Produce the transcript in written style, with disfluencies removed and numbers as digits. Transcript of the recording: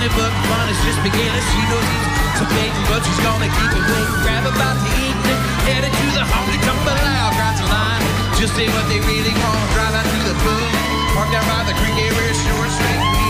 funny, but fun is just beginning. She knows he's anticipating, but she's gonna keep it waiting. Grab about the evening, headed to the honky tonk below. Across the line, just say what they really want. Drive out to the pub, park down by the creek area, short street.